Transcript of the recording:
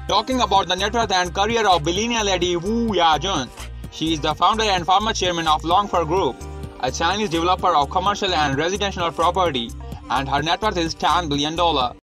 Talking about the net worth and career of billionaire lady Wu Yajun. She is the founder and former chairman of Longfor Group, a Chinese developer of commercial and residential property, and her net worth is $10 billion.